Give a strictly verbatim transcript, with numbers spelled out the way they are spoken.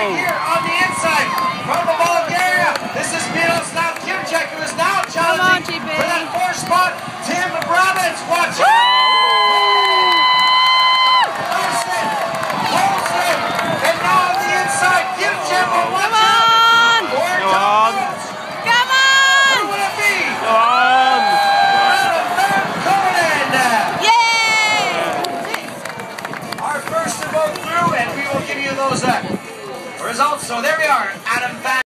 right here on the inside from the Bulgaria. This is Miroslav Kimchek, who is now challenging on, for that fourth spot. Tim Brabants, watch it. Larson, Holston, and now on the inside, Kimchek will watch Come out. on! For Go Tom on. Woods. Come on! Who will it be? Go on! Adam Van Konen. Yay! Our first to go through, and we will give you those uh, results. So there we are, Adam Van